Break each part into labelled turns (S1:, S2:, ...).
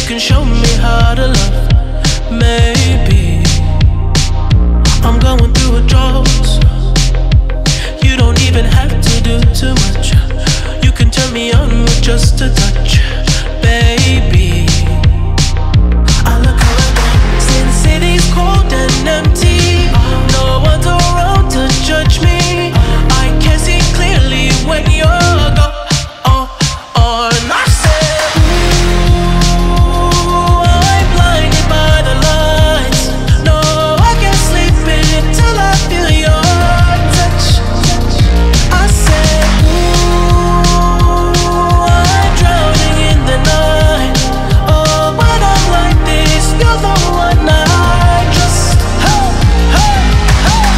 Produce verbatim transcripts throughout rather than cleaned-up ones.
S1: can show me how to love. Maybe I'm going through withdrawals. You don't even have to do too much. You can turn me on with just a touch, baby. I look around, see the city's cold and empty. No one's around to judge me. I can see clearly when you're gone. Oh, oh, and I said, ooh, I'm blinded by the lights. No, I can't sleep until I feel your touch. I said, ooh, I'm drowning in the night. Oh, when I'm like this, you're the one I trust. Hey, hey, hey.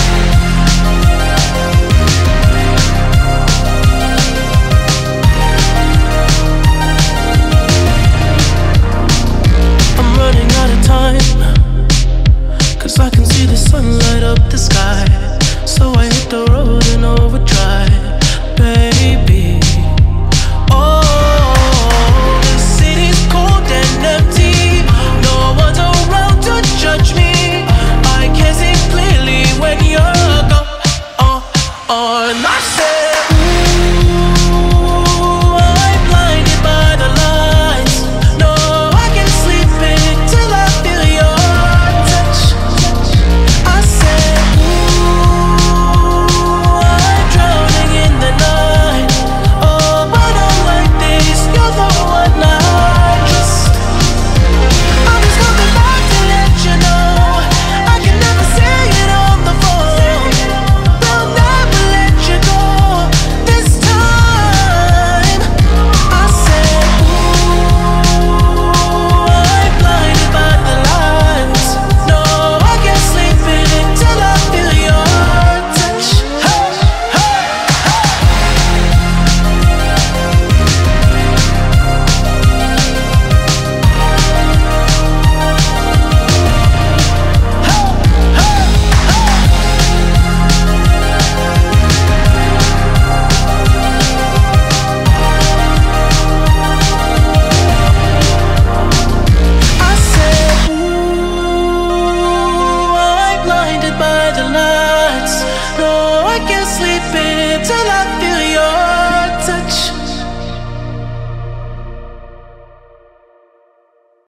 S1: I'm running out of time, 'cause I can see the sun light up the sky. So I hit the road in overdrive, baby. Oh, the city's cold and empty. No one's around to judge me. I can see clearly when you're gone. Oh, oh, and I said, ooh, I'm blinded by the lights. No, I can't sleep until I feel your touch. I said, ooh, I'm drowning in the night. Oh, when I'm like this, you're the one I trust. I'm just coming back to let you know I can never say it on the phone. They'll never let you go this time. I said, ooh, I'm blinded by the lights. No, I can't sleep until I feel your touch. Hey, hey, I said, ooh, I'm blinded by the lights. No, I can't sleep until I